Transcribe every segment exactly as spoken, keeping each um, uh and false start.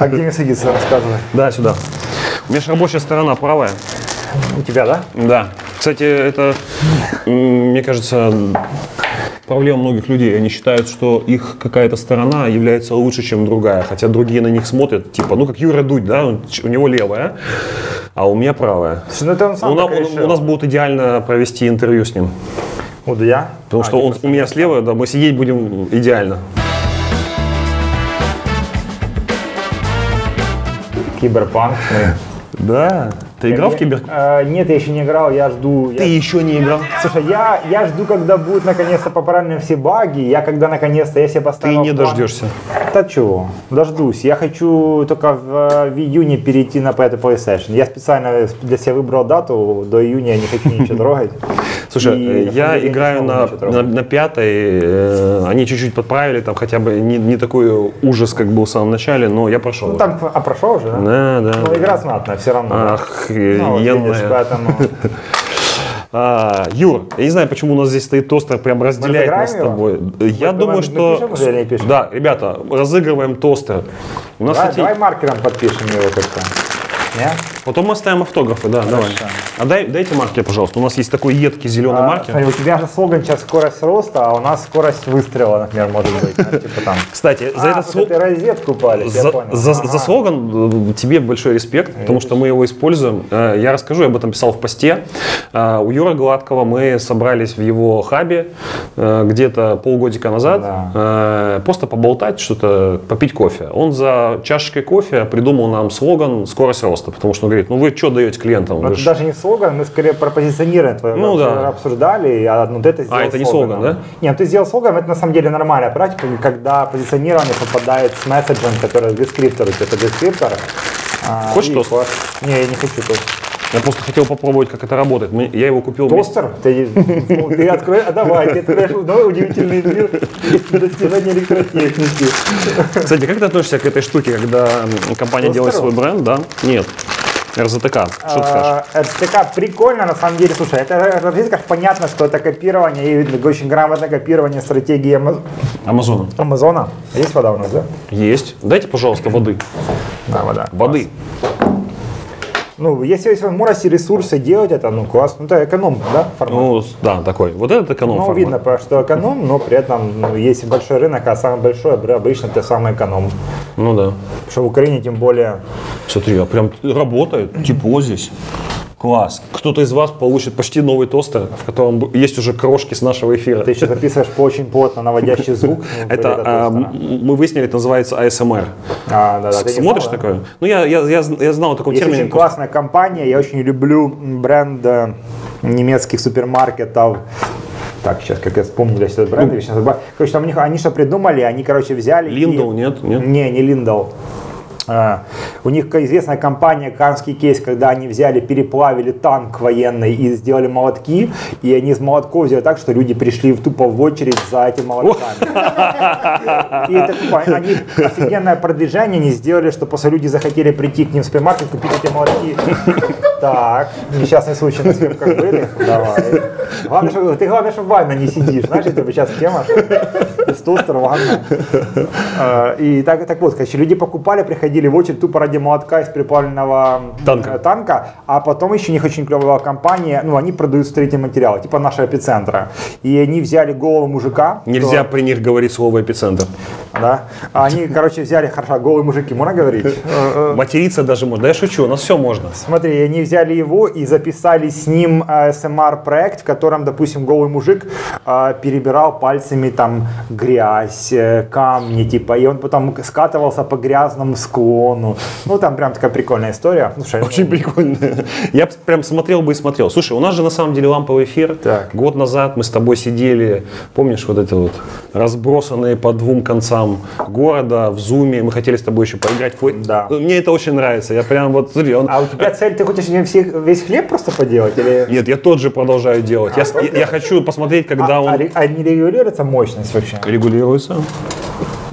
А где мне садиться, рассказывай. Да, сюда. У меня же рабочая сторона правая. У тебя, да? Да. Кстати, это, мне кажется, проблема многих людей. Они считают, что их какая-то сторона является лучше, чем другая. Хотя другие на них смотрят, типа, ну как Юра Дудь, да, у него левая, а у меня правая. Ну, это он сам у, на, у, у нас будет идеально провести интервью с ним. У Дудя? Потому а, что он, у меня слева, да, мы сидеть будем идеально. Киберпанк. Мы... Да. Ты я, играл я, в Киберпанк? А, нет, я еще не играл, я жду. Ты я... еще не играл? Слушай, я, я жду, когда будут наконец-то поправлены все баги. Я когда наконец-то я себе поставил. Ты не план... дождешься. Да чего? Дождусь. Я хочу только в, в июне перейти на PlayStation. Я специально для себя выбрал дату. До июня я не хочу ничего трогать. Слушай, И, я играю на, на, на пятой, э, они чуть-чуть подправили, там хотя бы не, не такой ужас, как был в самом начале, но я прошел. Ну, там, а прошел уже, да? Да, да. Ну, игра знатная, все равно. Ах, да? Ну, вот видишь, поэтому... А, Юр, я не знаю, почему у нас здесь стоит тостер, прям разделяет нас с тобой. Мы, я мы, думаю, мы, что... Мы пишем, или не пишем? Да, ребята, разыгрываем тостер. У нас, давай, кстати... давай маркером подпишем его как-то. Нет? Потом мы оставим автографы, да, Хорошо. давай. А дай, дайте маркер, пожалуйста. У нас есть такой едкий зеленый а, маркер. Смотри, у тебя же слоган сейчас скорость роста, а у нас скорость выстрела, например, может быть. Ну, типа там. Кстати, за а, этот слоган... ты розетку палишь, за, я понял. За, ага. за слоган тебе большой респект, Видишь? Потому что мы его используем. Я расскажу, я об этом писал в посте. У Юры Гладкого мы собрались в его хабе где-то полгодика назад, да. Просто поболтать, что-то, попить кофе. Он за чашечкой кофе придумал нам слоган «Скорость роста», потому что он говорит, ну вы что даете клиентам? Это ж... даже не слоган, мы скорее про позиционирование твое ну, да. обсуждали, а ну, ты это сделал А, это не слоган, да? Нет, ты сделал слоган, это на самом деле нормальная практика, когда позиционирование попадает с месседжем, который дескриптор, это дескриптор. Хочешь тост? Не, я не хочу тост. Я просто хотел попробовать, как это работает. Мы, я его купил... Тостер? Ты, ты открой, а давай, ты откроешь новый удивительный мир достижения электротехники. Кстати, как ты относишься к этой штуке, когда компания Тостеру? Делает свой бренд, да? Нет. эр зэ тэ ка. Что ты скажешь? эр зэ тэ ка прикольно, на самом деле. Слушай, это, это понятно, что это копирование, и очень грамотное копирование стратегии Амазона. Амазона. Есть вода у нас, да? Есть. Дайте, пожалуйста, воды. Да, вода. Воды. Ну, если есть возможность и ресурсы делать это, ну, классно. Ну, это эконом, да, формат? Ну, да, такой. Вот этот эконом ну, формат. видно, что эконом, но при этом, ну, есть большой рынок, а самый большой, обычно это самый эконом. Ну, да. Потому что в Украине тем более... Смотри, а прям работает, тепло здесь. Класс. Кто-то из вас получит почти новый тостер, в котором есть уже крошки с нашего эфира. Ты еще записываешь по очень плотно наводящий звук. Это, а, мы выяснили, это называется эй эс эм ар. А, да, да. Ты смотришь знал, такое? Да? Ну, я, я, я, я знал такой термин. Есть очень классная компания, я очень люблю бренд немецких супермаркетов. Так, сейчас, как я вспомнил, я сейчас бренд, сейчас забыл. Короче, там у них, они что придумали, они, короче, взяли... Линдл, и... нет? нет? Не, не Линдл. Uh, у них известная компания Канский кейс, когда они взяли, переплавили танк военный и сделали молотки, и они из молотков сделали так, что люди пришли в тупо в очередь за этими молотками. И это тупо, они офигенное продвижение они сделали, что после люди захотели прийти к ним в супермаркет, купить эти молотки. Так, несчастный случай на съемках были. Давай. Главное, что, ты главное, что в ванной не сидишь. Знаешь, это сейчас тема, что из тостера в ванной. Uh, и так, так вот, короче, люди покупали, приходили в очередь тупо ради молотка из переплавленного танка. танка, а потом еще у них очень клевая компания, ну, они продают строительные материалы, типа нашего эпицентра. И они взяли голову мужика. Нельзя то, при них говорить слово эпицентр. Да. Они, короче, взяли, хорошо, голые мужики, можно говорить? Материться даже можно. Да я шучу, у нас все можно. Смотри, они взяли его и записали с ним эс эм ар проект, в котором, допустим, голый мужик перебирал пальцами там грязь, камни, типа, и он потом скатывался по грязному склону. Ну, там прям такая прикольная история. Слушай, очень ну... прикольная. Я прям смотрел бы и смотрел. Слушай, у нас же на самом деле ламповый эфир. Так. Год назад мы с тобой сидели, помнишь, вот это вот разбросанные по двум концам города в зуме. Мы хотели с тобой еще поиграть. Да. Мне это очень нравится. Я прям вот, смотри, он... А у тебя цель, ты хочешь всех, весь хлеб просто поделать? Или... Нет, я тот же продолжаю делать. А, я, я, я хочу посмотреть, когда а, он... А не регулируется мощность вообще? Регулируется.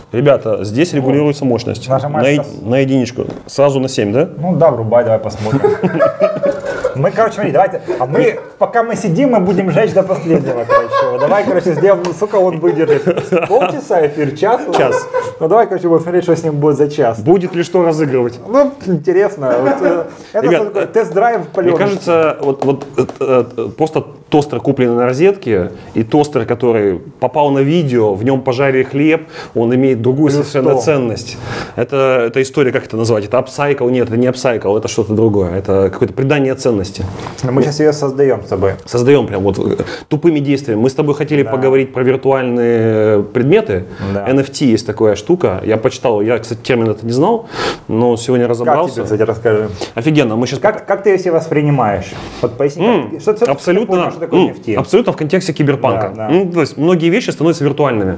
Ребята, здесь регулируется мощность. На, на единичку. Сразу на семь, да? Ну да, врубай, давай посмотрим. Мы, короче, смотри, давайте, а мы, пока мы сидим, мы будем жечь до последнего, короче. Давай, короче, сделаем, сколько он выдержит. Полчаса эфир, час? Час. Ну давай, короче, будем смотреть, что с ним будет за час. Будет ли что разыгрывать? Ну, интересно. Вот, это Ребят, тест-драйв полет. Мне кажется, вот, вот э, э, просто тостер, купленный на розетке, и тостер, который попал на видео, в нем пожарили хлеб, он имеет другую Плюс совершенно сто. Ценность. Это, это история, как это назвать? Это апсайкл? Нет, это не апсайкл, это что-то другое. Это какое-то придание ценности. Но мы сейчас ее создаем с тобой. Создаем прям вот тупыми действиями. Мы с тобой хотели да. поговорить про виртуальные предметы. Да. эн эф ти есть такая штука. Я почитал, я, кстати, термин это не знал, но сегодня разобрался. Как тебе, кстати, расскажи. Офигенно. Мы сейчас... как, как ты ее все воспринимаешь? Вот поясни. Mm, как... что, что абсолютно, ты понял, что такое эн эф ти? Абсолютно в контексте киберпанка. Да, да. Ну, то есть многие вещи становятся виртуальными.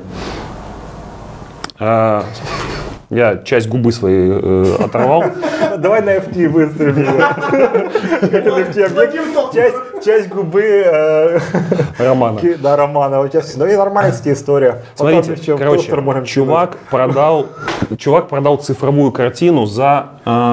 А, я часть губы своей э, оторвал. Давай на эф ти выставим. Часть губы Романа. Да, Романа. Ну и нормальная, кстати, история. Смотрите, короче, чувак продал, чувак продал цифровую картину за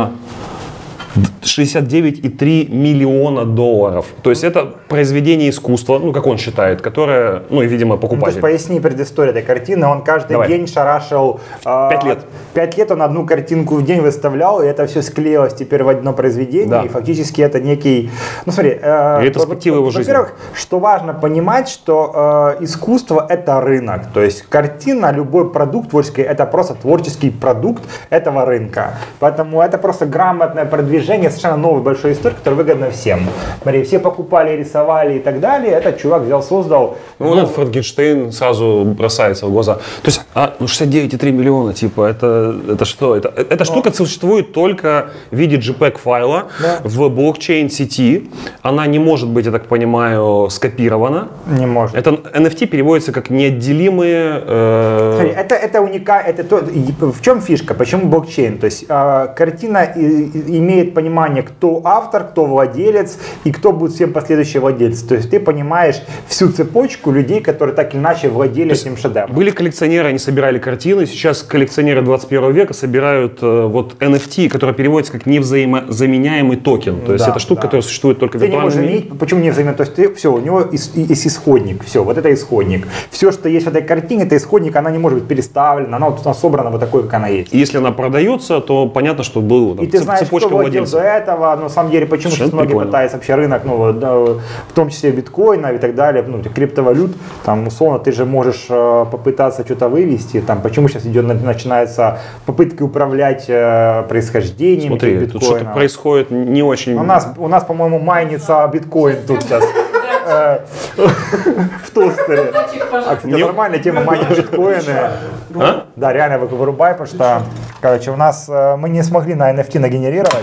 шестьдесят девять и три миллиона долларов. То есть это произведение искусства, ну как он считает, которое, ну и видимо покупатель. Ну, то есть поясни предысторию этой картины. Он каждый Давай. день шарашил. Пять э, лет. Пять лет он одну картинку в день выставлял, и это все склеилось теперь в одно произведение. Да. И фактически это некий, ну смотри. Э, Ретроспектива его жизни. Во-первых, что важно понимать, что э, искусство это рынок. То есть картина, любой продукт творческий, это просто творческий продукт этого рынка. Поэтому это просто грамотное продвижение. Совершенно новой большой истории, которая выгодна всем. Смотри, все покупали, рисовали и так далее. Этот чувак взял, создал. Ну, ну этот Франкенштейн сразу бросается в глаза. То есть, а, ну шестьдесят девять и три миллиона, типа, это, это что? Это, эта Но. штука существует только в виде джей-пег-файла да. в блокчейн-сети. Она не может быть, я так понимаю, скопирована. Не может. Это эн эф ти переводится как неотделимые... Э... Смотри, это, это уникально. Это то, в чем фишка? Почему блокчейн? То есть, э, картина и, и, имеет понимание, кто автор, кто владелец и кто будет всем последующие владельцы. То есть ты понимаешь всю цепочку людей, которые так или иначе владели этим шедевром. Были коллекционеры, они собирали картины, сейчас коллекционеры двадцать первого века собирают э, вот эн эф ти, который переводится как невзаимозаменяемый токен. То есть да, это штука, да. которая существует только в виртуальном мире. Почему невзаимозаменяемый? То есть ты, все, у него ис, есть исходник, все, вот это исходник. Все, что есть в этой картине, это исходник, она не может быть переставлена, она вот она собрана вот такой, как она есть. И если она продается, то понятно, что был там, и ты знаешь, цепочка кто владел до этого, но на самом деле, почему сейчас многие прикольно. Пытаются вообще рынок, ну, да, в том числе биткоина и так далее, ну, криптовалют, там, условно, ты же можешь э, попытаться что-то вывести, там, почему сейчас идет, начинается попытки управлять э, происхождением Смотри, биткоина. Тут что-то происходит не очень... У нас, у нас по-моему, майнится биткоин тут сейчас. В тостере. А, кстати, нормальная тема майнинг биткоины. Да, реально вырубай, потому что, короче, у нас мы не смогли на эн эф ти нагенерировать.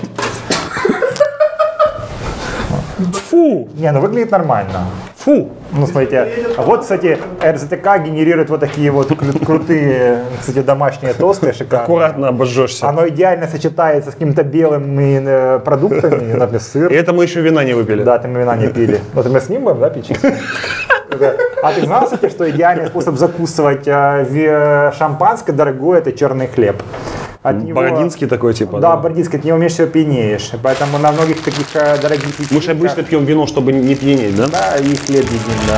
Фу! Не, ну выглядит нормально. Фу! Ну, смотрите, а вот, кстати, эр зет ка генерирует вот такие вот крутые, кстати, домашние тосты, шикарные. Аккуратно обожжешься. Оно идеально сочетается с какими-то белыми продуктами, например, сыр. И это мы еще вина не выпили. Да, это мы вина не пили. Вот мы с ним будем, да, пить? А ты знал, кстати, что идеальный способ закусывать шампанское дорогое – это черный хлеб? От него... Бородинский такой типа? Да, да? Бородинский, от него меньше всего пьянеешь. Поэтому на многих таких дорогих... Мы же обычно пьем вино, чтобы не пьянеть, да? Да, и хлеб едим, да.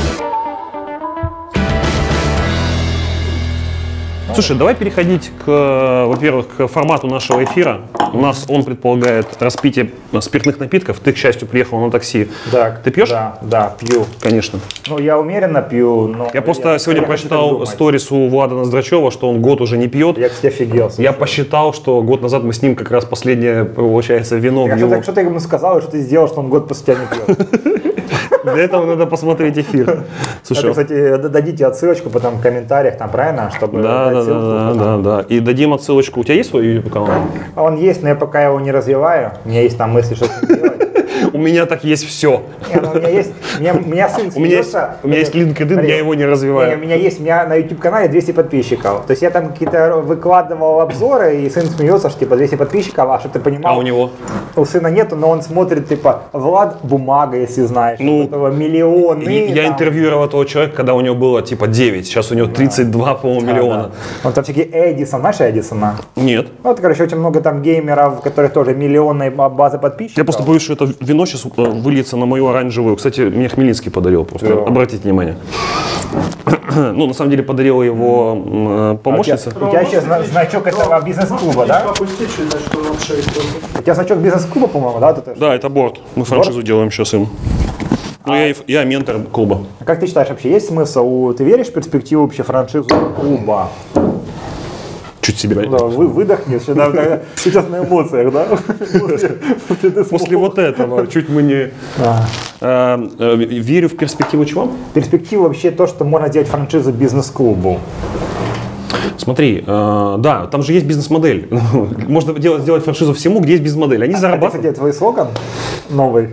Слушай, давай переходить, к, во-первых, к формату нашего эфира. У нас он предполагает распитие спиртных напитков. Ты, к счастью, приехал на такси. Да. Ты пьешь? Да, да, пью. Конечно. Ну, я умеренно пью, но... Я просто я, сегодня я прочитал сторис у Влада Ноздрачева, что он год уже не пьет. Я, кстати, офигел. Слушай. Я посчитал, что год назад мы с ним как раз последнее, получается, вино так, в его... Что, что ты ему сказал, что ты сделал, что он год после тебя не пьет? Для этого надо посмотреть эфир. Слушай, это, кстати, дадите отсылочку потом в комментариях, там, правильно? Чтобы да, да, ссылку, да, да, да. И дадим отсылочку. У тебя есть свой YouTube канал? Он есть, но я пока его не развиваю. У меня есть там мысли, что с ним делать. У меня так есть все. У меня есть, у меня сын смеется. У меня есть LinkedIn, я его не развиваю. У меня есть, у меня на YouTube-канале двести подписчиков. То есть я там какие-то выкладывал обзоры, и сын смеется, что типа двести подписчиков, а что ты понимал? А у него? У сына нету, но он смотрит, типа, Влад Бумага, если знаешь. Ну, этого миллионы. Я там интервьюировал этого человека, когда у него было типа девять, сейчас у него тридцать два, по-моему, да, миллиона. Да. Он там всякие Эдисон, знаешь Эдисона? Нет. Ну, вот, короче, очень много там геймеров, у которых тоже миллионная база подписчиков. Я просто боюсь, что это вино сейчас выльется на мою оранжевую. Кстати, мне Хмельницкий подарил, просто да. Обратите внимание. Ну, на самом деле, подарила его э, помощница. А у тебя еще значок этого бизнес-клуба, да? У тебя значок бизнес-клуба, по-моему, да? Тут да, это борт. Мы франшизу борт? делаем сейчас им. Ну, а... я, я ментор клуба. Как ты считаешь, вообще есть смысл? Ты веришь в перспективу вообще франшизу клуба? Чуть себе. Да, вы выдохнешь, да, сейчас на эмоциях, да? После, После вот этого чуть мы не... А. А, а, верю в перспективу чего? Перспективу вообще то, что можно сделать франшизу бизнес-клубу. Смотри, э, да, там же есть бизнес-модель. Можно делать, сделать франшизу всему, где есть бизнес-модель. Они зарабатывают. Это, кстати, твой слоган новый?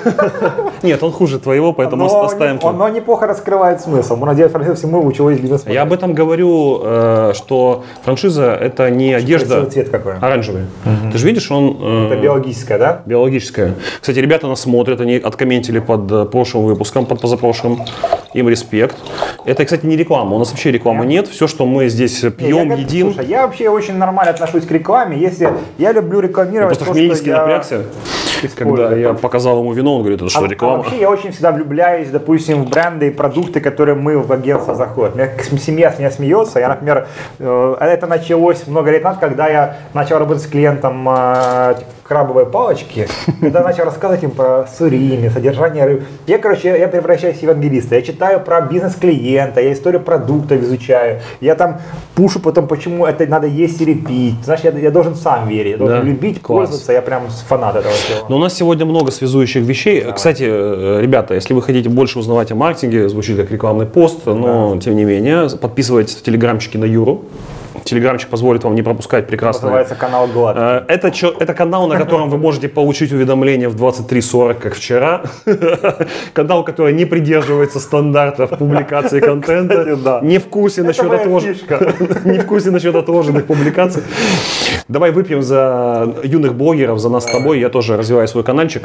Нет, он хуже твоего, поэтому но оставим. Не, он, но неплохо раскрывает смысл. Можно делать франшизу всему, у чего есть бизнес-модель. Я об этом говорю, э, что франшиза это не одежда. Красивый цвет какой? Оранжевый. Угу. Ты же видишь, он... Э, это биологическая, да? Биологическая. Кстати, ребята нас смотрят, они откомментили под прошлым выпуском, под позапрошлым. Им респект. Это, кстати, не реклама. У нас вообще рекламы нет. Все, что мы здесь пьем, я, едим. Слушай, я вообще очень нормально отношусь к рекламе. Если я люблю рекламировать, просто Хмельницкий напрягся, когда я показал ему вино, он говорит, это что, реклама? А, а вообще я очень всегда влюбляюсь, допустим, в бренды и продукты, которые мы в агентство заходим. Меня, семья с меня смеется. Я, например, это началось много лет назад, когда я начал работать с клиентом крабовой палочки, когда начал рассказывать им про сурими, содержание рыб. Я, короче, я, я превращаюсь в евангелиста. Я читаю про бизнес клиента, я историю продуктов изучаю. Я там пушу потом, почему это надо есть или пить. Знаешь, я, я должен сам верить, я должен да, любить, класс. Пользоваться. Я прям фанат этого всего. Но у нас сегодня много связующих вещей. Да. Кстати, ребята, если вы хотите больше узнавать о маркетинге, звучит как рекламный пост, но да. тем не менее, подписывайтесь в телеграмчике на Юру. Телеграмчик позволит вам не пропускать прекрасное. Называется канал Гладкий. Это, это канал, на котором вы можете получить уведомления в двадцать три сорок, как вчера. Канал, который не придерживается стандартов публикации контента. Кстати, да. Не в курсе насчет отложенных, не в курсе насчет отложенных публикаций. Давай выпьем за юных блогеров, за нас с тобой. Я тоже развиваю свой каналчик.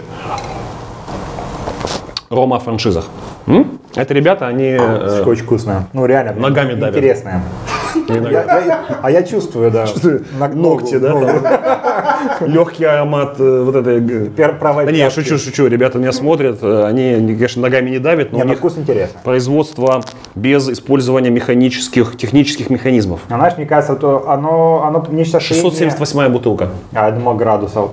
Рома о франшизах. М? Это ребята, они... Э, очень вкусная. Ну реально. Ногами давят. Интересная. Я, я, а я чувствую, да. На, ногти, да? Легкий аромат вот этой... Да не, я шучу, шучу. Ребята меня смотрят, они, конечно, ногами не давят, но не, у них вкус интересно. Производство без использования механических, технических механизмов. А знаешь, мне кажется, то оно, оно нечто шестьсот семьдесят восьмая бутылка. А, я думал, градусов.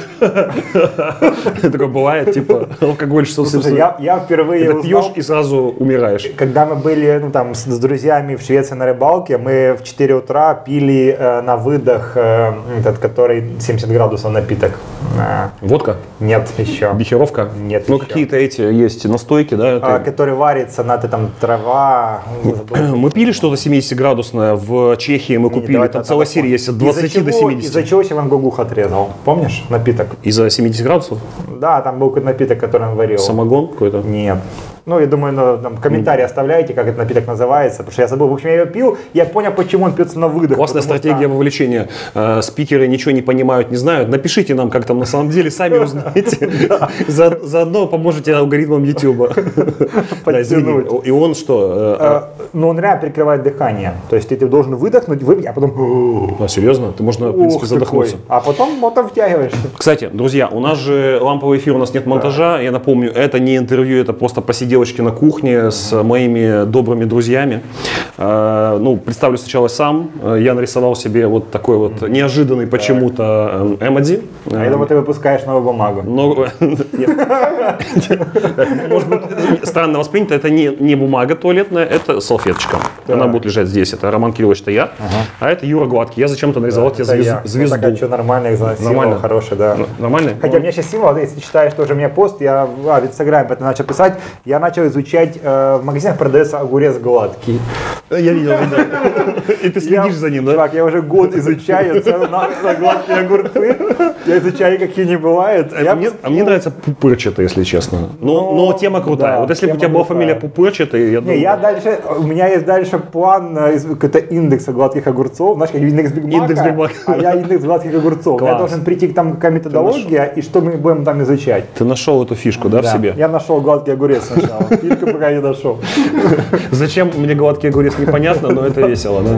Такое бывает, типа, алкоголь шестьсот семьдесят. Я впервые узнал... пьешь и сразу умираешь. Когда мы были, ну, там, с друзьями в Швеции на рыбалке, мы в четыре утра пили э, на выдох э, этот, который семьдесят градусов напиток. Э, Водка? Нет, еще. Бихеровка? Нет, ну, еще. Какие-то эти есть настойки, да? А, который варится, на там трава. Мы пили что-то семидесятиградусное в Чехии, мы купили. Не, там целая серия есть от двадцати до семидесяти. Из-за чего Иван Гогух отрезал? Помнишь напиток? Из-за семидесяти градусов? Да, там был какой-то напиток, который он варил. Самогон какой-то? Нет. Ну, я думаю, ну, там, комментарии оставляйте, как этот напиток называется, потому что я забыл. В общем, я ее пил, я понял, почему он пьется на выдох. Классная стратегия что... вовлечения. Э, спикеры ничего не понимают, не знают. Напишите нам, как там на самом деле, сами узнаете. Заодно поможете алгоритмам YouTube. И он что? Ну, он реально перекрывает дыхание. То есть ты должен выдохнуть, выпить, а потом... А, серьезно? Ты можно, в принципе, задохнуться. А потом потом втягиваешься. Кстати, друзья, у нас же ламповый эфир, у нас нет монтажа. Я напомню, это не интервью, это просто посидеть девочки на кухне с моими добрыми друзьями. Э, ну, представлю сначала сам. Я нарисовал себе вот такой вот неожиданный почему-то эмодзи. А я думаю, ты выпускаешь новую бумагу. Но... Может быть, странно воспринято. Это не, не бумага туалетная, это салфеточка. Да. Она будет лежать здесь. Это Роман Кириллович, это я. Ага. А это Юра Гладкий. Я зачем-то нарисовал да, тебе звезд... я. звезду. Так, а что, нормально, символ хороший, да. Нормально? Хотя у меня сейчас символ, если читаешь тоже у меня пост, я а, в Инстаграме это начал писать, я начал изучать, э, в магазинах продается огурец гладкий. Я видел, видел. И ты следишь за ним, да? Так, я уже год изучаю цену на, на гладкие огурцы. Я изучаю, какие они бывают. А, я, мне, а мне нравится пупырчатый, если честно. Но, но, но тема крутая. Да, вот если бы у тебя была фамилия Пупырчатый, я думаю... Не, я дальше, у меня есть дальше план какой-то индекса гладких огурцов. Знаешь, как индекс Биг Мака, индекс Биг Мака. А я индекс гладких огурцов. Класс. Я должен прийти к там какая методология, и что мы будем там изучать. Ты нашел эту фишку, да, да, в себе? Я нашел гладкий огурец сначала. Фишку пока не нашел. Зачем мне гладкий огурец, непонятно, но это весело, да?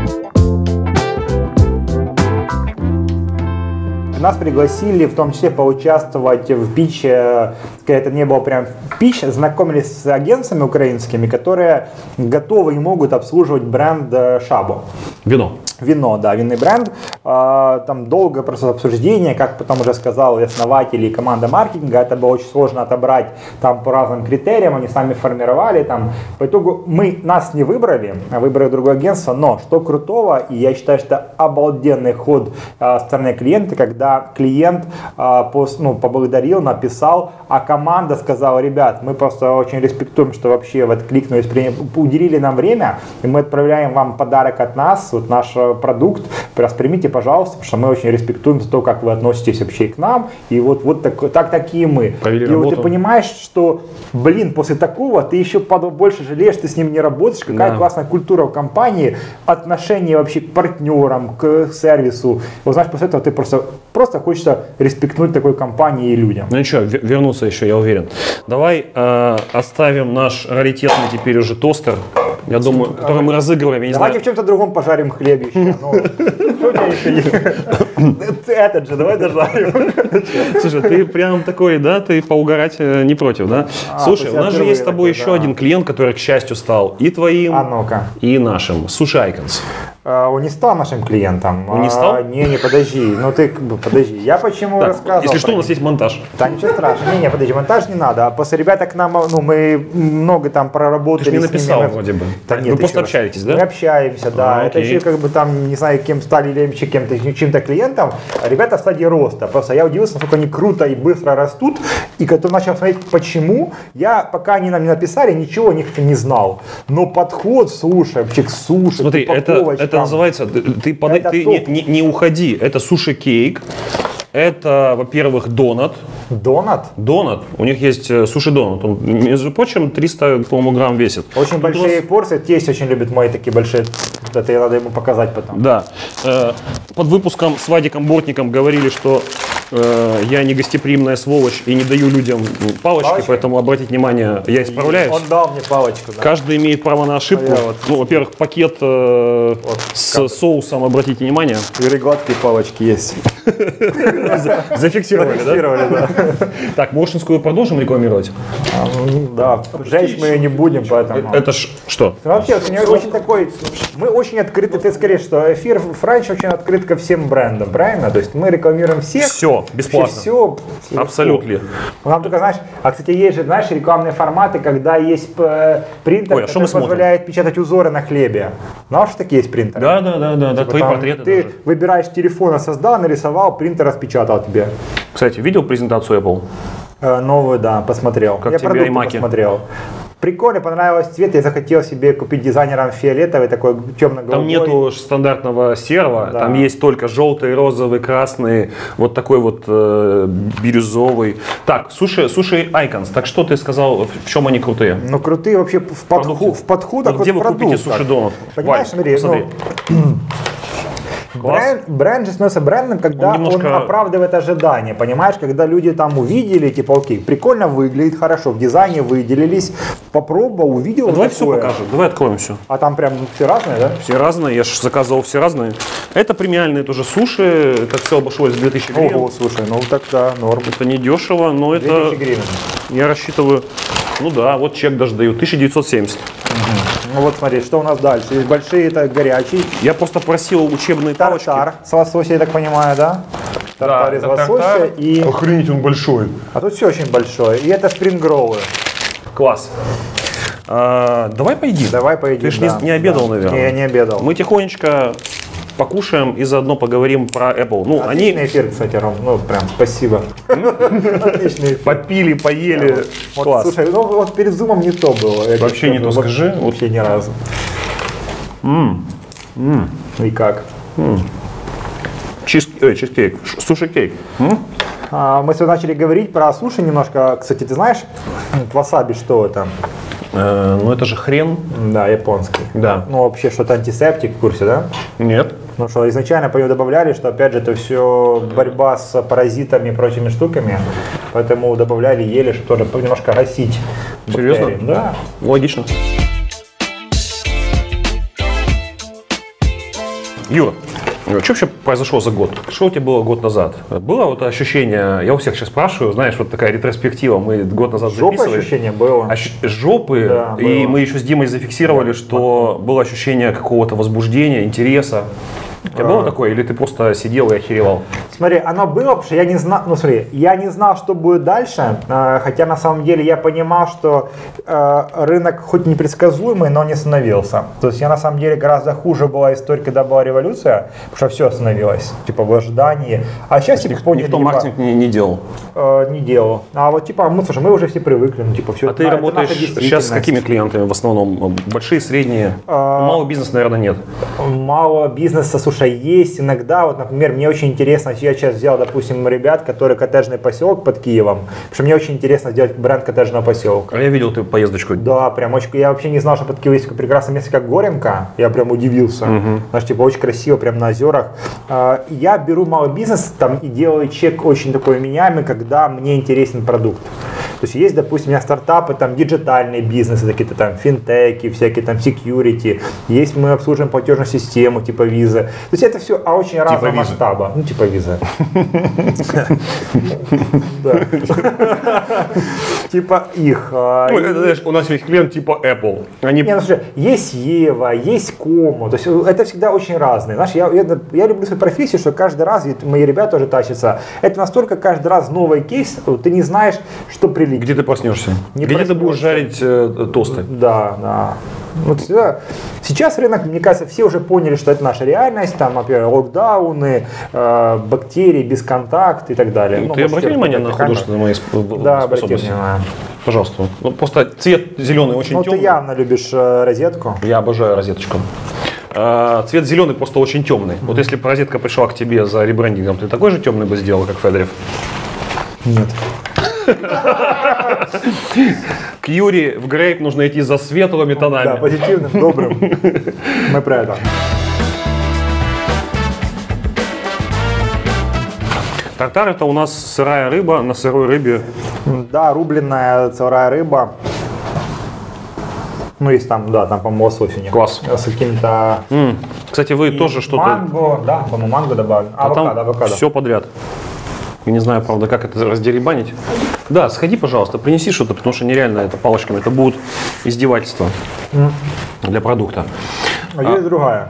Нас пригласили в том числе поучаствовать в питче, это не было прям питч, знакомились с агентствами украинскими, которые готовы и могут обслуживать бренд Шабо. Вино. Вино, да, винный бренд. Там долгое просто обсуждение, как потом уже сказал и основатель, и команда маркетинга. Это было очень сложно отобрать там по разным критериям, они сами формировали. Там. По итогу мы, нас не выбрали, а выбрали другое агентство, но что крутого, и я считаю, что обалденный ход со стороны клиента, когда клиент ну, поблагодарил, написал, а команда сказала: ребят, мы просто очень респектуем, что вообще вот кликнулись, уделили нам время, и мы отправляем вам подарок от нас, вот наш продукт, примите, пожалуйста, потому что мы очень респектуем то, как вы относитесь вообще к нам, и вот, вот так, так такие мы. Провели и работу. Вот ты понимаешь, что, блин, после такого ты еще больше жалеешь, ты с ним не работаешь, какая да. классная культура в компании, отношение вообще к партнерам, к сервису. Вот знаешь, после этого ты просто, просто хочется респектнуть такой компании и людям. Ну ничего, вернуться еще, я уверен. Давай э, оставим наш раритетный теперь уже тостер, я думаю, который мы разыгрываем. Я не Давайте знаю. в чем-то другом пожарим хлеб еще. Ну, что у тебя еще есть? Этот же, давай дожарим. Слушай, ты прям такой, да, ты поугарать не против, да? А, Слушай, у нас же есть с тобой такой, еще да. один клиент, который, к счастью, стал и твоим, А ну-ка. и нашим. Sushi Icons. А, он не стал нашим клиентом. Он не стал? А, не, не, подожди. Ну ты, подожди. Я почему Так, рассказывал? если что, у нас есть монтаж. Да, ничего страшного. Не, не, подожди, монтаж не надо. А после ребята к нам, ну, мы много там проработали. Ты же не написал ними. вроде бы. Да, нет, вы просто раз. общаетесь, да? Мы общаемся, да. А, это окей. еще как бы там, не знаю, кем стали или кем-то, чем-то клиентом. А ребята в стадии роста. Просто я удивился, насколько они круто и быстро растут. И когда начал смотреть, почему, я, пока они нам не написали, ничего о них не знал. Но подход, слушай, вообще к суши, Смотри, это, это называется, ты, ты, под, Это ты не, не, не уходи, это суши-кейк, это, во-первых, донат. Донат? Донат, у них есть суши-донат, он, между прочим, триста, по-моему, грамм весит. Очень Тут большие вас... порции, тесть очень любит мои такие большие, это надо ему показать потом. Да, э, под выпуском с Вадиком Бортником говорили, что э, я не гостеприимная сволочь и не даю людям палочки, Палочки? поэтому обратите внимание, я исправляюсь. Он дал мне палочку. Да. Каждый имеет право на ошибку. А я вот- Ну, во-первых, пакет э, Вот, с как- соусом, обратите внимание. И гладкие палочки есть. Зафиксировали, да? Зафиксировали, да. Так, Моршинскую продолжим рекламировать? А, ну, Да, жечь мы ее не будем, поэтому. Это ж что? Ну, Вообще, очень, очень такой, мы очень открыты, ты скорее, что эфир Франч очень открыт ко всем брендам, правильно? То есть мы рекламируем всех. Все, бесплатно. Все, Абсолютно. Нам только, знаешь, а кстати, есть же, знаешь, рекламные форматы, когда есть э, принтер, Ой, а что мы который смотрим? позволяет печатать узоры на хлебе. Знаешь, что такие есть принтеры? Да, да, да, да, да. Твои Там портреты Ты даже. выбираешь телефона, создал, нарисовал, принтер распечатал тебе. Кстати, видел презентацию Apple? Э, новую, да, посмотрел. Как Я тебе продукты iMac? посмотрел. Прикольно, понравилось цвет. Я захотел себе купить дизайнером фиолетовый, такой темно-голубой. Там нету стандартного серого, Да. там есть только желтый, розовый, красный, вот такой вот э, бирюзовый. Так, суши, суши Icons. Так что ты сказал, в чем они крутые? Ну, крутые вообще в, подху, Продукты. в подходах. Вот где вы продуктах. купите суши-донат? Понимаешь, Вань, смотри, посмотри. ну, Класс. бренд, бренд же становится брендом, когда Он он, немножко- оправдывает ожидания, понимаешь, когда люди там увидели, типа, окей, прикольно выглядит, хорошо, в дизайне выделились, попробовал, увидел. Ну, давай все такое. покажем, давай откроем все. А там прям все разные, да? Все разные, я же заказывал все разные. Это премиальные тоже суши, это все обошлось в две тысячи гривен. Ого, слушай, ну так-то норм. Это не дешево, но две это, тысячи гривен. я рассчитываю, ну да, вот чек даже дают, тысяча девятьсот семьдесят. Ну вот смотри, что у нас дальше. Есть большие, это горячий. Я просто просил учебные палочки. Тартар с лосося, я так понимаю, да? Тартар Да, из это лосося тартар. и... Охренеть, он большой. А тут все очень большое. И это спрингроллы. Класс. А, давай поедим. Давай поедим. Ты ж да. не, не обедал, Да. наверное. Не, я не обедал. Мы тихонечко покушаем и заодно поговорим про Apple. Ну, Отличный они эфир, кстати, Ром. Ну, прям, спасибо. Отличный эфир. попили, поели. Вот, Класс. слушай, ну вот перед зумом не то было. Я Вообще тебе не то, скажу, скажи. Вообще ни разу. Mm. Mm. И как? Mm. Чиз, э, чизкейк, суши-кейк. Mm? А, мы сегодня начали говорить про суши немножко. Кстати, ты знаешь, васаби что это? Э, ну это же хрен. Да, японский. Да. Ну вообще что-то антисептик в курсе, да? Нет. Ну что, изначально по нему добавляли, что опять же это все борьба с паразитами и прочими штуками. Поэтому добавляли, ели, чтобы тоже немножко гасить. Серьезно? Бактерии. Да. Логично. Юра, что вообще произошло за год? Что у тебя было год назад? Было вот ощущение, я у всех сейчас спрашиваю, знаешь, вот такая ретроспектива, мы год назад Жопы записывали. ощущение было. Ощ... Жопы, Да, и было. мы еще с Димой зафиксировали, что было ощущение какого-то возбуждения, интереса. У тебя было такое, или ты просто сидел и охеревал? Смотри, оно было, потому что я не знал, ну смотри, я не знал, что будет дальше, э, хотя на самом деле я понимал, что э, рынок хоть непредсказуемый, но не остановился. То есть я на самом деле гораздо хуже была история, когда была революция, потому что все остановилось, типа в ожидании. А сейчас типа поняли, Никто типа, маркетинг не, не делал. э, не делал. А вот типа, мы, слушай, мы уже все привыкли, ну типа все. А ты работаешь сейчас с какими клиентами в основном? Большие, средние? А, Малого бизнеса, наверное, нет. Мало бизнеса, слушай, есть иногда, вот, например, мне очень интересно, я сейчас взял, допустим, ребят, которые коттеджный поселок под Киевом, потому что мне очень интересно сделать бренд коттеджного поселка. А я видел ты поездочку. Да, прям очень, я вообще не знал, что под Киевом есть такое прекрасное место, как Горенко, я прям удивился, Угу. знаешь, типа очень красиво, прям на озерах. А, Я беру малый бизнес там и делаю чек очень такой меняемый, когда мне интересен продукт. То есть есть, допустим, у меня стартапы, там диджитальные бизнесы, какие-то там финтеки, всякие там security, есть мы обслуживаем платежную систему типа визы. То есть это все а очень разного Виза. масштаба. Ну, типа виза. Типа их. У нас есть клиент типа Apple. Они... Не, ну слушай, есть Ева, есть Кому, то есть это всегда очень разные. Знаешь, я, я, я люблю свою профессию, что каждый раз, и мои ребята тоже тащатся, это настолько каждый раз новый кейс, ты не знаешь, что прилетит. Где ты проснешься? Не Где проснешься. ты будешь жарить э, тосты? Да, да. Вот всегда. Сейчас рынок, мне кажется, все уже поняли, что это наша реальность, там, например, локдауны, э, бактерии, бесконтакт и так далее. Ну, Ну, ты можете обрати внимание на камеру. художественные мои сп- Да, обрати способности? внимание. Пожалуйста. Ну, просто цвет зеленый очень Ну, темный. ты явно любишь э, розетку. Я обожаю розеточку. А, цвет зеленый просто очень темный. Вот если бы розетка пришла к тебе за ребрендингом, ты такой же темный бы сделал, как Федорев? Нет. К Юре в Грейп нужно идти за светлыми тонами. Да, позитивным, добрым. Мы про это. Тартар — это у нас сырая рыба на сырой рыбе. Да, рубленная сырая рыба. Ну, есть там, да, там, по-моему, лосось у них. Класс. С каким-то... М. Кстати, вы тоже что-то... Манго, да, по-моему, манго добавлено. А Авокадо, там авокадо. все подряд. Я не знаю, правда, как это раздеребанить. Да, сходи, пожалуйста, принеси что-то, потому что нереально это палочками. Это будут издевательства для продукта. А есть другая.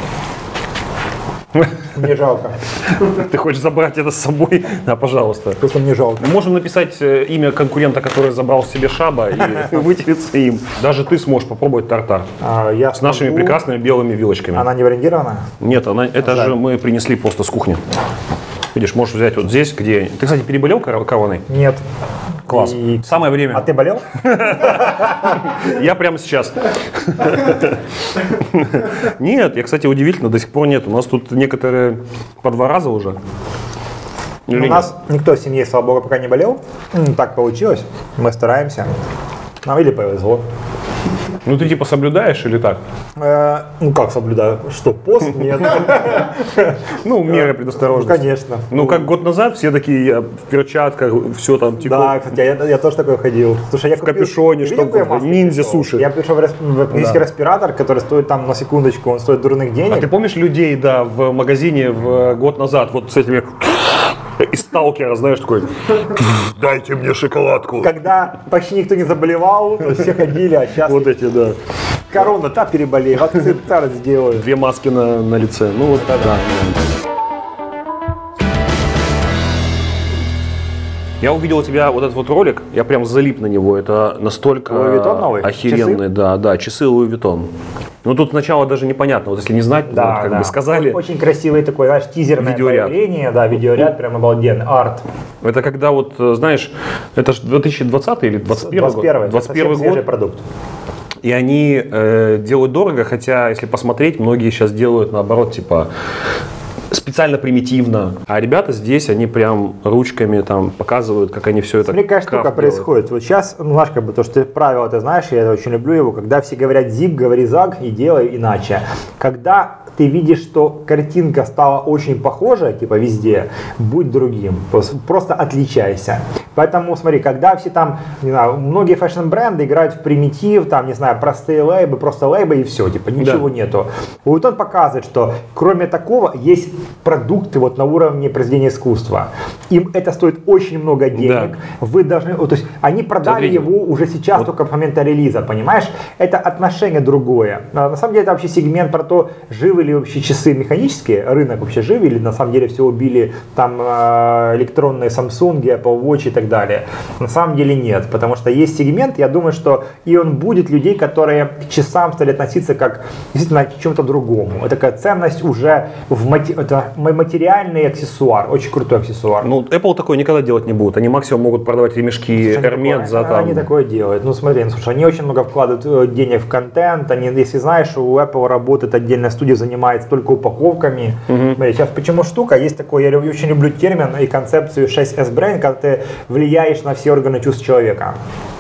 Мне жалко. Ты хочешь забрать это с собой? Да, пожалуйста. Просто мне жалко. Мы можем написать э, имя конкурента, который забрал себе шаба, и вытереться им. Даже ты сможешь попробовать тартар. А, я С нашими смогу. прекрасными белыми вилочками. Она не брендированная? Нет, она, это Жаль. же мы принесли просто с кухни. Видишь, можешь взять вот здесь, где... Ты, кстати, переболел кор- короной? Нет. Класс. И- Самое время. А ты болел? Я прямо сейчас. Нет, я, кстати, удивительно, до сих пор нет. У нас тут некоторые по два раза уже. Или У нет? нас никто в семье, слава богу, пока не болел. М, Так получилось. Мы стараемся. Нам или повезло. Ну ты типа соблюдаешь или так? Э, Ну как соблюдаю? Что, пост? Нет. Ну, меры Ну, предосторожности. конечно. Ну, как год назад все такие я в перчатках, все там типа. Да, кстати, я, я тоже такой ходил. Слушай, я В капюшоне, видел, что какую я такое? маску Ниндзя пришел? суши. Я пришел в, рес- в апрельский Да. респиратор, который стоит там, на секундочку, он стоит дурных денег. А ты помнишь людей, да, в магазине в год назад, вот с этими из сталкера, знаешь, такой, дайте мне шоколадку. Когда почти никто не заболевал, то все ходили, а сейчас Вот эти, да. корона, та переболей, вакцину та сделают. Две маски на, на лице. Ну вот, да. да. Я увидел у тебя вот этот вот ролик, я прям залип на него. Это настолько Louis Vuitton новый? охеренный, Часы? да, да, часы Louis Vuitton. Ну тут сначала даже непонятно, вот если не знать, Да, вот как да. бы сказали. Очень красивый такой, знаешь, тизерное Видеоряд. появление, да, видеоряд прям обалденный, арт. Это когда вот, знаешь, это же две тысячи двадцатый или двадцать первый год? двадцать первый, двадцать первый совсем свежий год. продукт. И они э, делают дорого, хотя, если посмотреть, многие сейчас делают наоборот, типа, специально примитивно. А ребята здесь, они прям ручками там показывают, как они все это Смотри, какая штука происходит. Вот сейчас, ну, знаешь, как бы то, что ты правило, ты знаешь, я это очень люблю его, когда все говорят zip, говори zag и делай иначе. Когда ты видишь, что картинка стала очень похожа, типа везде, будь другим, просто отличайся. Поэтому смотри, когда все там, не знаю, многие фэшн-бренды играют в примитив, там, не знаю, простые лейбы, просто лейбы и все, типа ничего да. нету. Вот он показывает, что кроме такого есть продукты вот на уровне произведения искусства. Им это стоит очень много денег. Да. Вы должны, то есть они продали Смотрите. его уже сейчас вот. только с момента релиза, понимаешь? Это отношение другое. На самом деле это вообще сегмент про то, живы ли вообще часы механические, рынок вообще жив или на самом деле все убили там электронные Samsung, Apple Watch и так далее. На самом деле нет, потому что есть сегмент, я думаю, что и он будет людей, которые к часам стали относиться как действительно к чему-то другому. Это такая ценность уже в мати... это материальный аксессуар, очень крутой аксессуар. Ну, Apple такое никогда делать не будут. Они максимум могут продавать ремешки Hermes за там... Они такое делают. Ну смотри, ну, слушай, они очень много вкладывают денег в контент. Они, если знаешь, у Apple работает отдельная студия, занимается только упаковками. Угу. Смотри, сейчас почему штука, есть такой, я очень люблю термин и концепцию шесть эс бренд, когда ты влияешь на все органы чувств человека.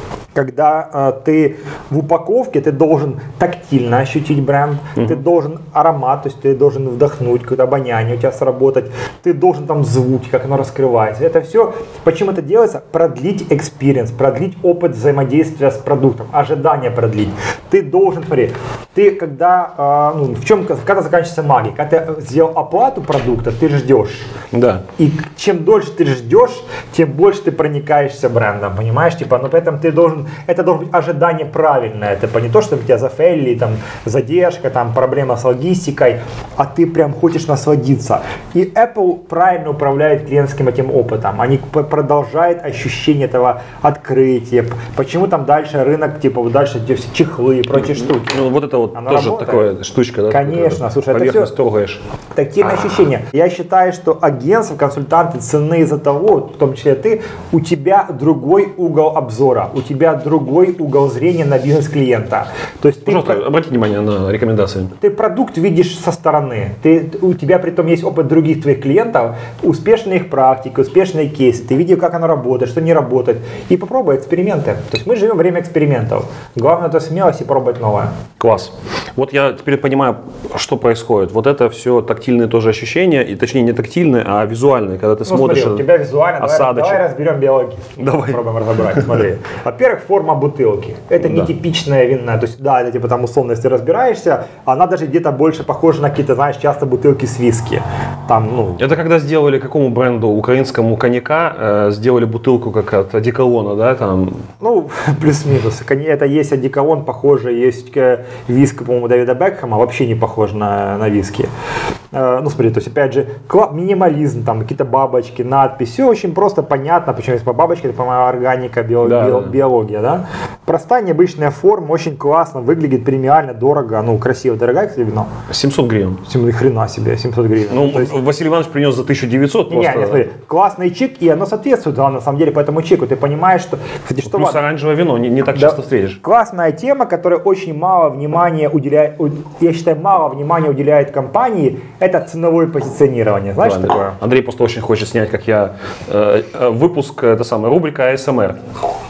Когда э, ты в упаковке, ты должен тактильно ощутить бренд, mm-hmm. ты должен аромат, то есть ты должен вдохнуть, какое-то обоняние у тебя сработать, ты должен там звуки, как оно раскрывается. Это все, почему это делается? Продлить экспириенс, продлить опыт взаимодействия с продуктом, ожидание продлить. Ты должен, смотри, ты когда, э, ну, в чем, когда заканчивается магия, когда ты сделал оплату продукта, ты ждешь. Да. И чем дольше ты ждешь, тем больше ты проникаешься брендом, понимаешь? Типа, ну поэтому ты должен это должно быть ожидание правильное. Это не то, что тебя зафейлили, там, задержка, там, проблема с логистикой, а ты прям хочешь насладиться. И Apple правильно управляет клиентским этим опытом. Они продолжают ощущение этого открытия. Почему там дальше рынок, типа, вот дальше все чехлы и прочие штуки. Ну, вот это вот Она тоже работает. Такая штучка, да? Конечно, слушай, это все трогаешь. Тактильное ощущение. Я считаю, что агентство, консультанты ценны из-за того, в том числе ты, у тебя другой угол обзора, у тебя другой угол зрения на бизнес клиента. То есть Пожалуйста, ты, обратите внимание на рекомендации. Ты продукт видишь со стороны. Ты, у тебя при этом есть опыт других твоих клиентов, успешные их практики, успешные кейсы. Ты видел, как оно работает, что не работает. И попробуй эксперименты. То есть мы живем в время экспериментов. Главное это смелость и пробовать новое. Класс. Вот я теперь понимаю, что происходит. Вот это все тактильные тоже ощущения, и точнее не тактильные, а визуальные, когда ты ну, смотришь. Смотри, у тебя визуально. Давай, давай разберем биологию. Давай. Попробуем разобрать. Смотри. Во-первых, форма бутылки. Это не да. типичная винная. То есть, да, это типа там условно, если разбираешься, она даже где-то больше похожа на какие-то, знаешь, часто бутылки с виски. Там, ну... Это когда сделали какому бренду, украинскому коньяка, э, сделали бутылку как от одеколона, да, там? Ну, плюс-минус. Это есть одеколон, похоже, есть виски, по-моему, Дэвида Бекхэма, вообще не похож на, на виски. Э, ну, смотри, то есть, опять же, минимализм, там, какие-то бабочки, надпись, все очень просто, понятно, почему есть по бабочке, это, по-моему, органика, био, да, био, да. биология, да? Простая, необычная форма, очень классно, выглядит премиально, дорого, ну, красиво, дорогая, кстати, вино. семьсот гривен. Хрена себе, семьсот гривен. Ну, то есть... Василий Иванович принес за тысячу девятьсот не, просто. Не, не, смотри, классный чек, и оно соответствует, да, на самом деле, по этому чеку, ты понимаешь, что... Кстати, что плюс важно? Оранжевое вино, не, не так да. часто встретишь. Классная тема, которая очень мало внимания уделяет, я считаю, мало внимания уделяет компании, это ценовое позиционирование, знаешь да, такое? Андрей просто очень хочет снять, как я, э, выпуск, это самая рубрика а эс эм эр.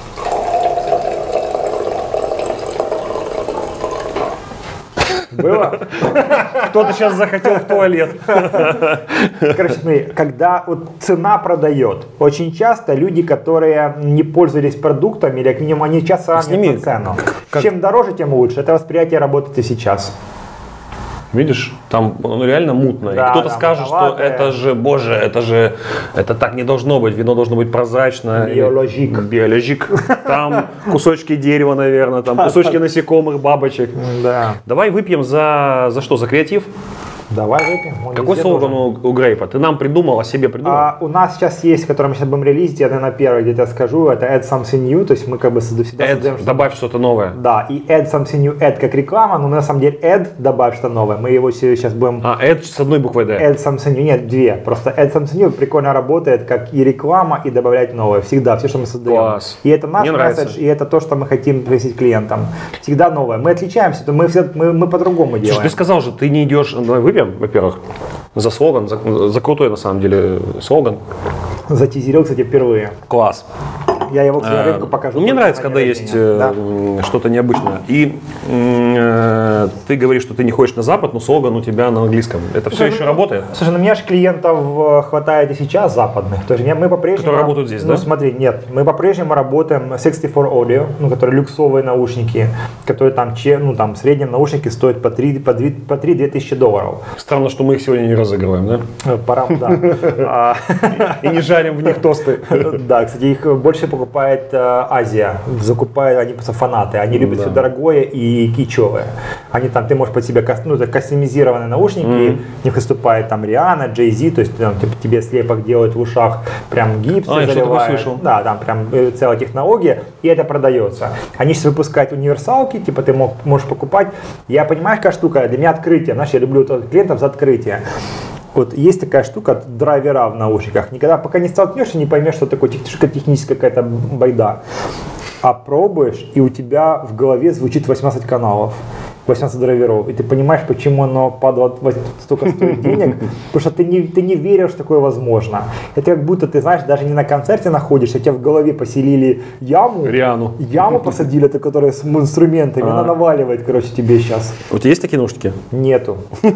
Было? Кто-то сейчас захотел в туалет. Короче, смотри, когда вот цена продает, очень часто люди, которые не пользовались продуктами, или как минимум они часто сравнивают цену. Как... Чем дороже, тем лучше. Это восприятие работает и сейчас. Видишь, там ну, реально мутно. Да, и кто-то скажет, что это же, боже, это же, это так не должно быть, вино должно быть прозрачное. Биологик. Биологик. Там кусочки дерева, наверное, там кусочки насекомых, бабочек. Да. Давай выпьем за, за что, за креатив? Давай выпьем. Он Какой слоган у, у Грейпа? Ты нам придумал, о себе придумал? А, у нас сейчас есть, который мы сейчас будем релизить, я, наверное, первый где-то скажу, это add something new, то есть мы как бы всегда add, создаем... Добавь что-то новое. Да, и add something new, add как реклама, но мы на самом деле add, добавь что-то новое, мы его сейчас будем... А, add с одной буквой D. Add something new, нет, две, просто add something new прикольно работает, как и реклама, и добавлять новое, всегда, все, что мы создаем. Класс. И это наш Мне месседж, нравится. и это то, что мы хотим приносить клиентам. Всегда новое. Мы отличаемся, мы, все, мы, мы по-другому делаем. Слушай, ты сказал же, ты не идешь... Давай выпьем, во-первых, за слоган, за, за крутой на самом деле слоган. Затизерил, кстати, впервые. Класс. Я его, кстати, рынку покажу. Мне нравится, когда есть да. э, что-то необычное. И э, ты говоришь, что ты не ходишь на Запад, но слоган у тебя на английском. Это все Слушай, еще ну, работает? Слушай, ну у меня же клиентов хватает и сейчас западных. То есть мы по-прежнему... Которые работают здесь, ну, да? Ну смотри, нет. Мы по-прежнему работаем шестьдесят четыре Audio, ну, которые люксовые наушники, которые там, ну, там в среднем наушники стоят по три-две тысячи долларов. Странно, что мы их сегодня не разыгрываем, да? Пора, да. И не жарим в них тосты. Да, кстати, их больше покупает Азия, закупают они просто фанаты, они любят Да. все дорогое и кичевое. Они там, ты можешь под себя, ну, это кастомизированные наушники, Mm-hmm. в них выступает там Риhanna, Джей Зи, то есть там, типа, тебе слепок делают в ушах, прям гипсы А, я что-то заливают. слышал. Да, там прям э, целая технология, и это продается. Они сейчас выпускают универсалки, типа ты мог, можешь покупать. Я понимаю, какая штука, для меня открытие, знаешь, я люблю клиентов за открытие. Вот есть такая штука, драйвера в наушниках. Никогда пока не столкнешься, не поймешь, что такое техническая какая-то байда. А пробуешь, и у тебя в голове звучит восемнадцать каналов, восемнадцать драйверов. И ты понимаешь, почему оно падало столько стоит денег, потому что ты не, ты не верил, что такое возможно. Это как будто ты, знаешь, даже не на концерте находишься, у тебя в голове поселили яму, Риану. яму посадили, это, которая с инструментами, она наваливает, короче, тебе сейчас. У тебя есть такие наушники? Нету.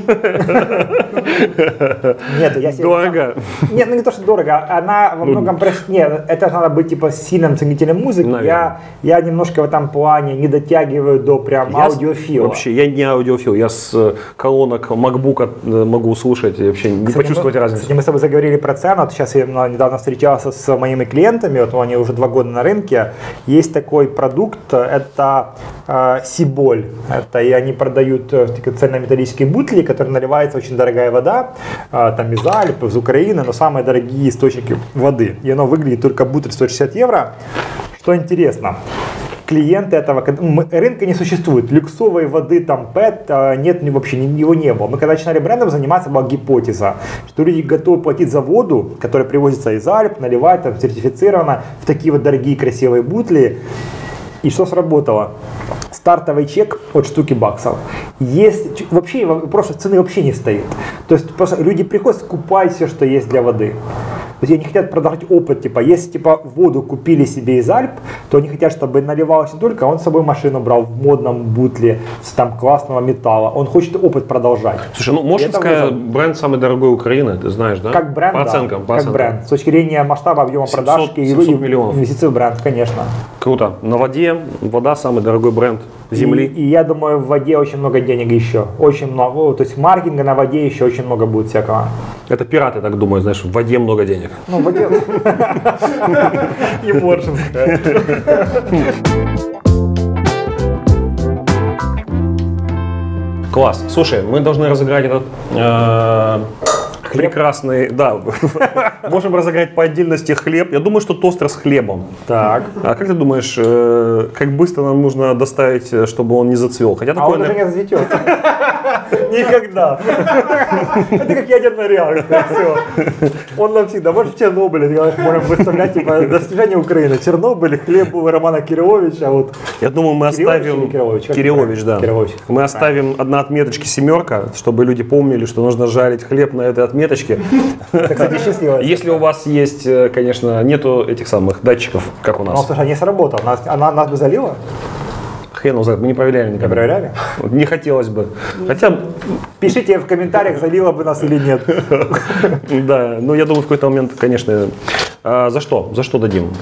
Нету, я себе... Дорого. Нет, ну не то, что дорого, она во многом... прос- Нет, это надо быть типа сильным ценителем музыки. Я, я немножко в этом плане не дотягиваю до прям Я с- аудиофила. Вообще, я не аудиофил, я с э, колонок MacBook э, могу слушать и вообще не Кстати, почувствовать мы, разницу. Кстати, мы с тобой заговорили про цену. Вот сейчас я ну, недавно встречался с моими клиентами, вот они уже два года на рынке. Есть такой продукт, это э, Сиболь. Это и они продают э, такие цельнометаллические бутли, которые наливается очень дорогая вода, э, там из Альп, из Украины, но самые дорогие источники воды. И оно выглядит, только бутыль сто шестьдесят евро. Что интересно, клиенты этого, рынка не существует, люксовой воды, там, пэт, нет, вообще его не было. Мы когда начинали брендом заниматься, была гипотеза, что люди готовы платить за воду, которая привозится из Альп, наливать, там, сертифицирована, в такие вот дорогие красивые бутли. И что сработало? Стартовый чек от штуки баксов. Есть, вообще, просто цены вообще не стоит. То есть просто люди приходят, скупают все, что есть для воды. То есть они хотят продавать опыт, типа, если типа воду купили себе из Альп, то они хотят, чтобы наливалось не только, а он с собой машину брал в модном бутле, с там классного металла, он хочет опыт продолжать. Слушай, ну Мошинская Это бренд самый дорогой Украины, ты знаешь, да? Как бренд, По да, оценкам, по как оценкам. бренд. С точки зрения масштаба, объема продаж и семьсот миллионов. инвестиций в бренд, конечно. Круто. На воде, вода самый дорогой бренд земли. И, и я думаю, в воде очень много денег еще, очень много, то есть маркетинга на воде еще очень много будет всякого. Это пираты так думают, знаешь, в воде много денег. Ну, в воде... И Моршинская. Класс. Слушай, мы должны разыграть этот э, прекрасный, да, можем разыграть по отдельности хлеб. Я думаю, что тостер с хлебом. Так. А как ты думаешь, э, как быстро нам нужно доставить, чтобы он не зацвел? Хотя А такое, он уже наверное, не зацветет. Никогда. Это как ядерная реакция. Все. Он нам всегда. Может, в Чернобыле можем выставлять типа достижения Украины. Чернобыль, хлеб был Романа Кировича. Вот. я думаю, мы Кириллович оставим... или Кирович? Как Кириллович, да. правильно? Кирович. Мы оставим одна отметочки семерка, чтобы люди помнили, что нужно жарить хлеб на этой отметочке. Это, кстати, счастливо. Если у вас есть, э, конечно, нету этих самых датчиков, как у Ну, нас. слушай, не сработало. Нас, она нас бы залила? Хрен его знает, мы не проверяли Не никогда. проверяли? Вот не хотелось бы. Хотя, Пишите в комментариях, залила бы нас или нет. да, ну я думаю, в какой-то момент, конечно. А за что? За что дадим?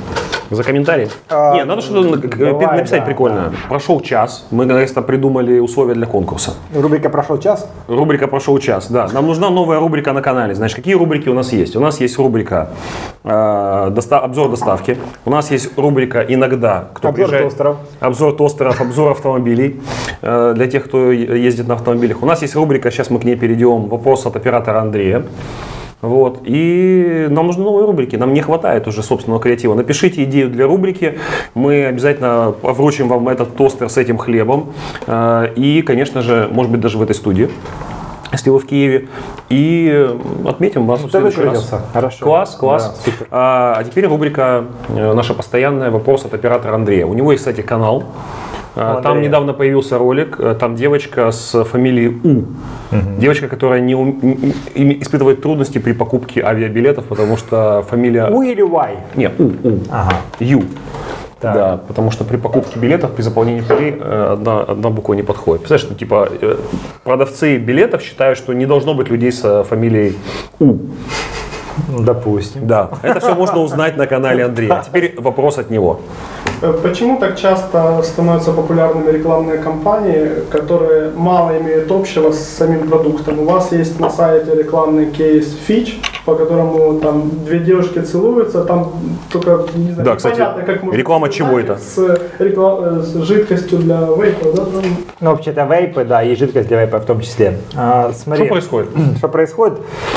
За комментарий? А, Не, надо что-то давай, написать да, прикольно. да. Прошел час, мы наконец-то придумали условия для конкурса. Рубрика «Прошел час»? Рубрика «Прошел час», да. Нам нужна новая рубрика на канале. Значит, какие рубрики у нас есть? У нас есть рубрика э, доста- обзор доставки. У нас есть рубрика «Иногда». Кто Обзор приезжает, тостеров. Обзор тостеров, обзор автомобилей. Э, для тех, кто ездит на автомобилях. У нас есть рубрика, сейчас мы к ней перейдем, вопрос от оператора Андрея. Вот. И нам нужны новые рубрики, нам не хватает уже собственного креатива. Напишите идею для рубрики, мы обязательно вручим вам этот тостер с этим хлебом. И, конечно же, может быть, даже в этой студии, если вы в Киеве. И отметим вас Ну, в следующий раз. Хорошо. Класс, класс. Да, супер. А, а теперь рубрика наша постоянная, вопрос от оператора Андрея. У него есть, кстати, канал. Там Андрея. недавно появился ролик, там девочка с фамилией У. Угу. Девочка, которая не ум, испытывает трудности при покупке авиабилетов, потому что фамилия... У или Y? Не, У, У. Ага. Ю. Так. Да, потому что при покупке билетов, при заполнении полей одна, одна буква не подходит. Представляешь, что типа продавцы билетов считают, что не должно быть людей с фамилией У. Допустим. Да, это все можно узнать на канале Андрея. Теперь вопрос от него. Почему так часто становятся популярными рекламные кампании, которые мало имеют общего с самим продуктом? У вас есть на сайте рекламный кейс Fitch, по которому там две девушки целуются, там только не знаю, Да, кстати, непонятно, как можно реклама связать чего это? С, реклам... с жидкостью для вейпа, да? Там... Ну, вообще-то вейпы, да, и жидкость для вейпа в том числе. А, смотри, Что происходит? Что происходит?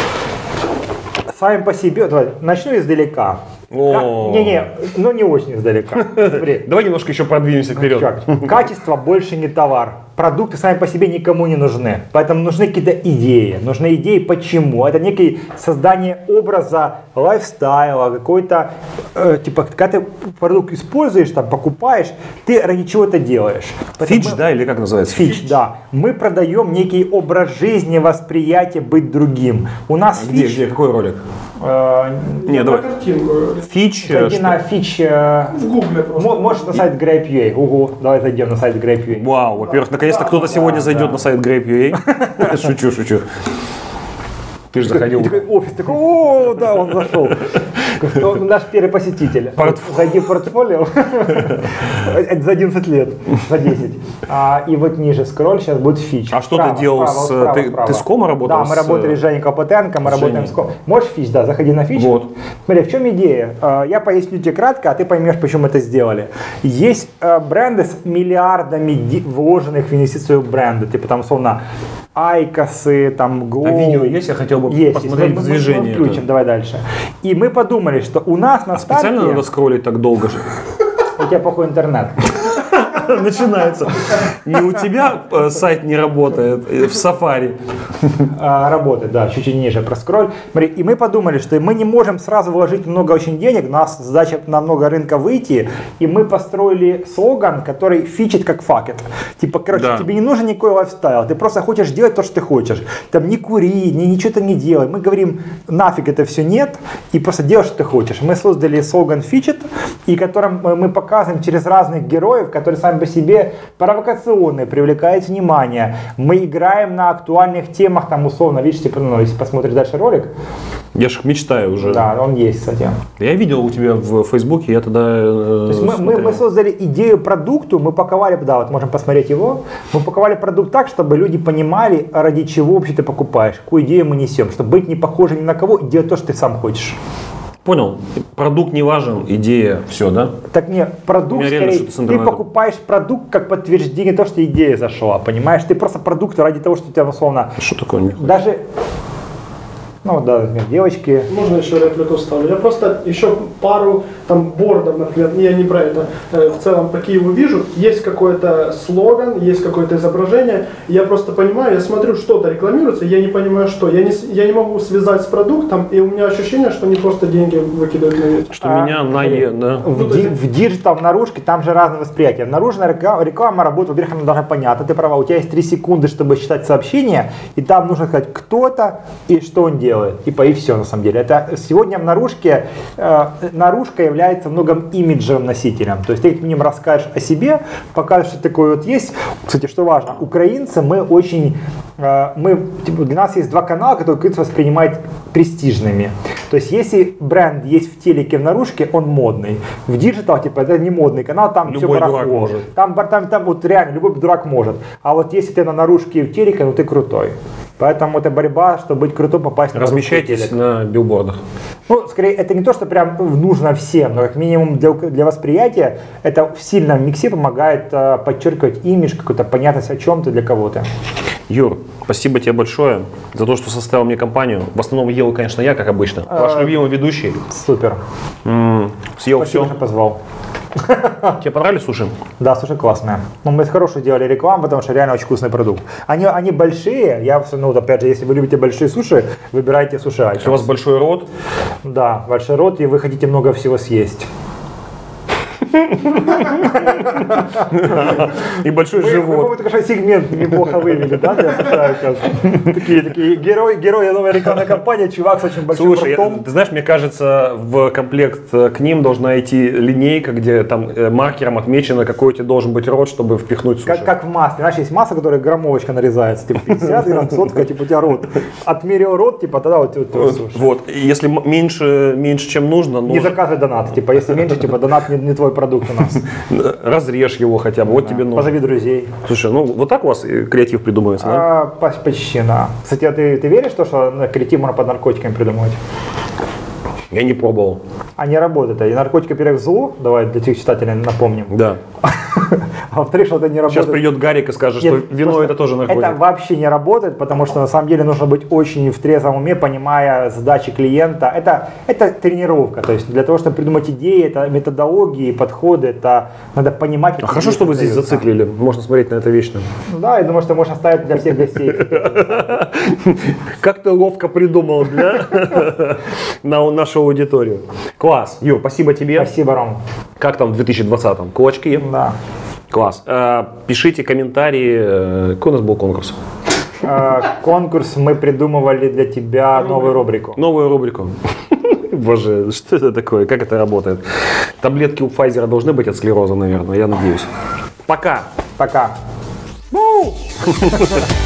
Сами по себе, давай, начну издалека. О. Не-не, ну не очень издалека. Смотри. Давай немножко еще продвинемся вперед. Чувак, качество больше не товар. Продукты сами по себе никому не нужны. Поэтому нужны какие-то идеи. Нужны идеи почему. Это некое создание образа, лайфстайла, какой-то, э, типа, когда ты продукт используешь, там, покупаешь, ты ради чего это делаешь. Фидж, мы... да, или как называется? Фидж, да. Мы продаем некий образ жизни, восприятие быть другим. У нас Где, фидж... где, какой ролик? Э, Не, на давай. картинку. Фидж. Зайди на фидж... Э, В гугле просто. можешь на сайт Grape.ua. Угу, давай зайдем на сайт Grape.ua. Вау, во-первых, наконец-то кто-то сегодня зайдет на сайт Grape.ua. Шучу, шучу. Ты же заходил. И такой офис, такой, о, да, он зашел. Он наш первый посетитель. Зайди в портфолио за одиннадцать лет, за десять. А, и вот ниже скролл, сейчас будет фич. А что ты делал с... Ты, ты с Кома работал? Да, мы с... работали с Женей Колпатенко, мы с работаем Женей. с Ком. Можешь фич, да, заходи на фич. Вот. Смотри, в чем идея? А, я поясню тебе кратко, а ты поймешь, почему это сделали. Есть а, бренды с миллиардами ди- вложенных в инвестицию в бренды, типа там, условно, Айкосы, там, Go. А видео есть? Я хотел бы Есть, посмотреть есть. Мы- мы- движение. мы включим, это. давай дальше. И мы подумали, что у нас на старте... Специально надо скроллить так долго же? У тебя плохой интернет. Начинается. Не у тебя э, сайт не работает, э, в Safari. А, работает, да, чуть-чуть ниже проскроль. Смотри, и мы подумали, что мы не можем сразу вложить много очень денег, у нас задача на много рынка выйти, и мы построили слоган, который фичит как факет. Типа, короче, Да. тебе не нужен никакой лайфстайл, ты просто хочешь делать то, что ты хочешь. Там не кури, ни, ничего ты не делай. Мы говорим, нафиг это все нет, и просто делай, что ты хочешь. Мы создали слоган фичит, и которым мы показываем через разных героев, которые сами по себе провокационные, привлекают внимание. Мы играем на актуальных темах, там условно, видишь, типа, ну, если посмотришь дальше ролик, Я ж мечтаю уже. да, он есть, кстати. Я видел у тебя в Фейсбуке, я тогда э, То есть мы, мы, мы создали идею продукту, мы паковали, да, вот можем посмотреть его, мы паковали продукт так, чтобы люди понимали, ради чего вообще ты покупаешь, какую идею мы несем, чтобы быть не похожим ни на кого и делать то, что ты сам хочешь. Понял. Продукт не важен, идея, все, да? Так не, У продукт, меня реально скорее, что-то с ты интернетом. покупаешь продукт как подтверждение того, что идея зашла, понимаешь? Ты просто продукт ради того, что у тебя, условно, Что такое? Не хочешь? даже, ну да, например, девочки, Можно еще реплику ставлю? Я просто еще пару там бордов, например, я не про это, э, в целом по Киеву вижу, есть какой-то слоган, есть какое-то изображение, я просто понимаю, я смотрю, что-то рекламируется, я не понимаю, что. Я не, с- я не могу связать с продуктом, и у меня ощущение, что они просто деньги выкидывают на ветер. Что А, меня на смотри. Е, да? в, Ну, то ди- есть- в диджитал, в наружке, там же разные восприятия. Наружная реклама, реклама работает, во-первых, она должна понятна, ты права, у тебя есть три секунды, чтобы читать сообщение, и там нужно сказать, кто это и что он делает. делает. Типа и все на самом деле. Это сегодня в наружке, э, наружка является многом имиджевым носителем. То есть ты к ним расскажешь о себе, покажешь, что такое вот есть. Кстати, что важно, украинцы, мы очень, э, мы, типа, для нас есть два канала, которые украинцы воспринимают престижными. То есть если бренд есть в телеке, в наружке, он модный. В диджитал, типа, это не модный канал, там любой все дурак барахло. может. Там, там, там вот реально любой дурак может. А вот если ты на наружке и в телеке, ну ты крутой. Поэтому это борьба, чтобы быть крутым, попасть на Размещайтесь на билбордах. Ну, скорее, это не то, что прям нужно всем, но как минимум для, для восприятия это в сильном миксе помогает э, подчеркивать имидж, какую-то понятность о чем-то для кого-то. Юр, спасибо тебе большое за то, что составил мне компанию. В основном ел, конечно, я, как обычно. Ваш любимый ведущий. Супер. М-м, съел Спасибо, все. что позвал. Тебе понравились суши? Да, суши классные. Ну, мы хорошую делали рекламу, потому что реально очень вкусный продукт. Они, они большие, я, ну, вот опять же, если вы любите большие суши, выбирайте суши. Если у вас большой рот. Да, большой рот, и вы хотите много всего съесть. И большой живот. Мы только что сегмент неплохо вывели, да, для США сейчас. Такие, такие герои, герои новой рекламной кампании, чувак с очень большим Слушай, ртом. я, ты знаешь, мне кажется, в комплект к ним должна идти линейка, где там э, маркером отмечено, какой у тебя должен быть рот, чтобы впихнуть суши. Как, как в масле. Знаешь, есть масса, которая граммовочка нарезается, типа пятьдесят грамм, сотка, типа у тебя рот. Отмерил рот, типа тогда вот, вот, вот суши. Вот, и если м- меньше, меньше, чем нужно, Не нужно заказывай донат. Типа, если меньше, типа донат не, не твой продукт у нас. разрежь его хотя бы, вот тебе нужно. Позови друзей. Слушай, ну вот так у вас э, креатив придумывается, да? А, по- почти, да. Кстати, а ты, ты веришь в то, что на креатив можно под наркотиками придумывать? Я не пробовал. А не работает. И наркотики, во-первых, зло, давай для тех читателей напомним. Да. А во-вторых, что это не работает. Сейчас придет Гарик и скажет, Нет, что вино просто это тоже наркотик. Это вообще не работает, потому что на самом деле нужно быть очень в трезвом уме, понимая задачи клиента. Это, это тренировка. То есть для того, чтобы придумать идеи, это методологии, подходы, это надо понимать. А хорошо, что вы здесь зациклили. Можно смотреть на это вечно. Да, я думаю, что можешь оставить для всех гостей. Как ты ловко придумал для на нашу аудиторию. Класс. Юр, спасибо тебе. Спасибо, Ром. Как там в две тысячи двадцатом? Кулачки? Да. Класс. Э, Пишите комментарии. Э, Какой у нас был конкурс? Э, Конкурс мы придумывали для тебя новую рубрику. Новую рубрику. Боже, что это такое? Как это работает? Таблетки у Pfizer должны быть от склероза, наверное, я надеюсь. Пока. Пока.